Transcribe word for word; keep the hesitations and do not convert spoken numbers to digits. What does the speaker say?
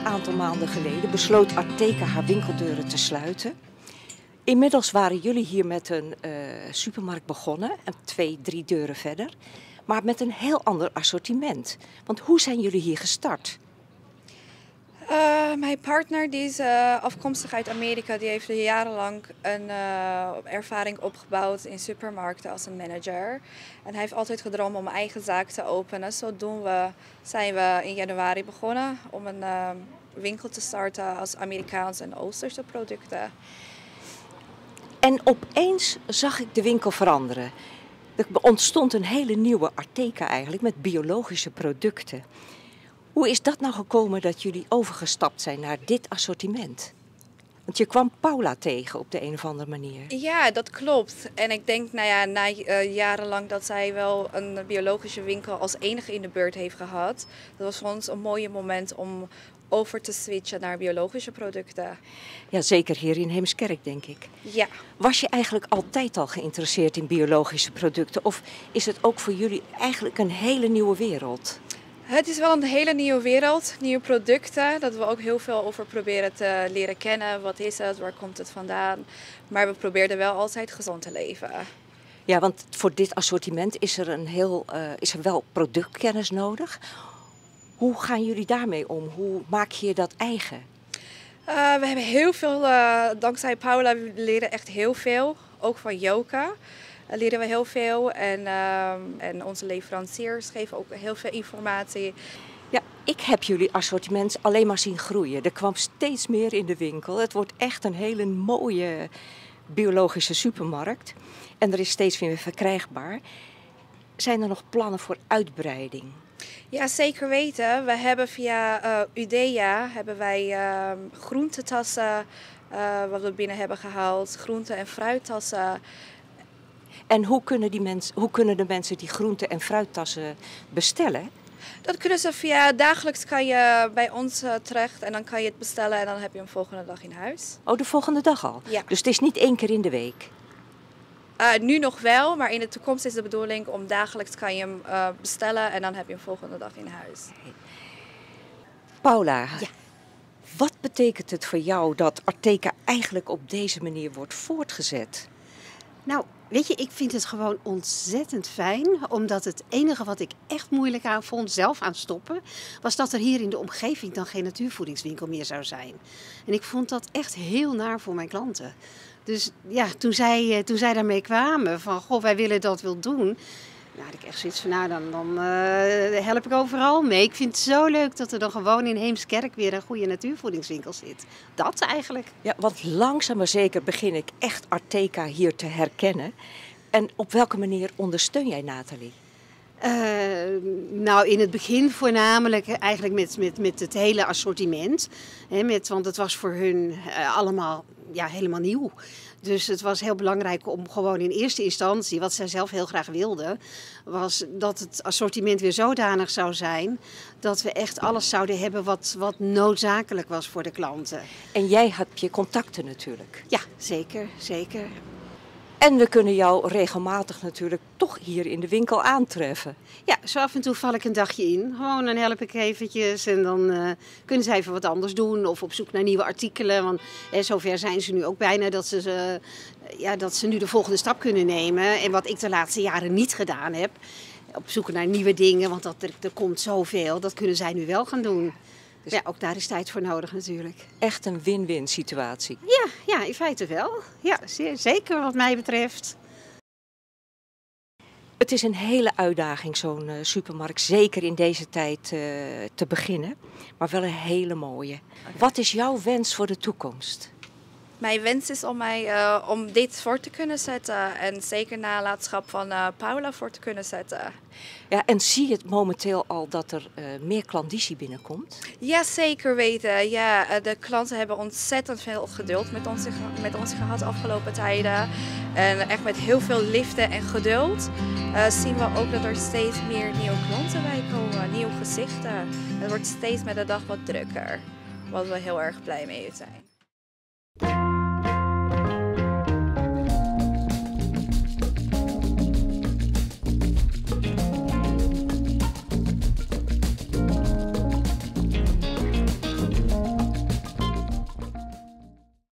heel aantal maanden geleden besloot Arteka haar winkeldeuren te sluiten. Inmiddels waren jullie hier met een uh, supermarkt begonnen, en twee, drie deuren verder. Maar met een heel ander assortiment. Want hoe zijn jullie hier gestart? Uh, mijn partner die is uh, afkomstig uit Amerika. Die heeft jarenlang een uh, ervaring opgebouwd in supermarkten als een manager. En hij heeft altijd gedroomd om een eigen zaak te openen. Zodoende zijn we in januari begonnen om een uh, winkel te starten als Amerikaanse en Oosterse producten. En opeens zag ik de winkel veranderen. Er ontstond een hele nieuwe Arteka eigenlijk met biologische producten. Hoe is dat nou gekomen dat jullie overgestapt zijn naar dit assortiment? Want je kwam Paula tegen op de een of andere manier. Ja, dat klopt. En ik denk, nou ja, na uh, jarenlang dat zij wel een biologische winkel als enige in de buurt heeft gehad. Dat was voor ons een mooie moment om over te switchen naar biologische producten. Ja, zeker hier in Heemskerk, denk ik. Ja. Was je eigenlijk altijd al geïnteresseerd in biologische producten? Of is het ook voor jullie eigenlijk een hele nieuwe wereld? Het is wel een hele nieuwe wereld, nieuwe producten, dat we ook heel veel over proberen te leren kennen. Wat is het, waar komt het vandaan? Maar we probeerden wel altijd gezond te leven. Ja, want voor dit assortiment is er, een heel, uh, is er wel productkennis nodig. Hoe gaan jullie daarmee om? Hoe maak je dat eigen? Uh, we hebben heel veel, uh, dankzij Paula, we leren echt heel veel, ook van Joka. Daar leren we heel veel en, uh, en onze leveranciers geven ook heel veel informatie. Ja, ik heb jullie assortiment alleen maar zien groeien. Er kwam steeds meer in de winkel. Het wordt echt een hele mooie biologische supermarkt. En er is steeds meer verkrijgbaar. Zijn er nog plannen voor uitbreiding? Ja, zeker weten. We hebben via uh, Udea hebben wij uh, groentetassen uh, wat we binnen hebben gehaald. Groente- en fruittassen. En hoe kunnen, die mens, hoe kunnen de mensen die groente- en fruittassen bestellen? Dat kunnen ze via dagelijks kan je bij ons uh, terecht en dan kan je het bestellen en dan heb je hem volgende dag in huis. Oh, de volgende dag al? Ja. Dus het is niet één keer in de week? Uh, nu nog wel, maar in de toekomst is de bedoeling om dagelijks kan je hem uh, bestellen en dan heb je hem volgende dag in huis. Paula, ja. Wat betekent het voor jou dat Arteka eigenlijk op deze manier wordt voortgezet? Nou, weet je, ik vind het gewoon ontzettend fijn, omdat het enige wat ik echt moeilijk aan vond, zelf aan stoppen, was dat er hier in de omgeving dan geen natuurvoedingswinkel meer zou zijn. En ik vond dat echt heel naar voor mijn klanten. Dus ja, toen zij, toen zij daarmee kwamen van, goh, wij willen dat wel doen, nou, had ik echt zoiets van, nou, dan, dan uh, help ik overal mee. Ik vind het zo leuk dat er dan gewoon in Heemskerk weer een goede natuurvoedingswinkel zit. Dat eigenlijk. Ja, want langzaam maar zeker begin ik echt Arteka hier te herkennen. En op welke manier ondersteun jij Nathalie? Uh, nou, in het begin voornamelijk eigenlijk met, met, met het hele assortiment. Hè, met, want het was voor hun uh, allemaal ja, helemaal nieuw. Dus het was heel belangrijk om gewoon in eerste instantie, wat zij zelf heel graag wilde, was dat het assortiment weer zodanig zou zijn dat we echt alles zouden hebben wat, wat noodzakelijk was voor de klanten. En jij hebt je contacten natuurlijk. Ja, zeker, zeker. En we kunnen jou regelmatig natuurlijk toch hier in de winkel aantreffen. Ja, zo af en toe val ik een dagje in. Gewoon dan help ik eventjes en dan uh, kunnen ze even wat anders doen of op zoek naar nieuwe artikelen. Want eh, zover zijn ze nu ook bijna dat ze, uh, ja, dat ze nu de volgende stap kunnen nemen. En wat ik de laatste jaren niet gedaan heb, op zoek naar nieuwe dingen, want dat, er, er komt zoveel, dat kunnen zij nu wel gaan doen. Dus ja, ook daar is tijd voor nodig natuurlijk. Echt een win-win situatie. Ja, ja, in feite wel. Ja, zeer, zeker wat mij betreft. Het is een hele uitdaging, zo'n uh, supermarkt, zeker in deze tijd uh, te beginnen. Maar wel een hele mooie. Okay. Wat is jouw wens voor de toekomst? Mijn wens is om, mij, uh, om dit voor te kunnen zetten en zeker nalatenschap van uh, Paula voor te kunnen zetten. Ja, en zie je het momenteel al dat er uh, meer klandizie binnenkomt? Ja, zeker weten. Ja, de klanten hebben ontzettend veel geduld met ons, met ons gehad de afgelopen tijden. En echt met heel veel liefde en geduld uh, zien we ook dat er steeds meer nieuwe klanten bij komen, nieuwe gezichten. Het wordt steeds met de dag wat drukker, wat we heel erg blij mee zijn.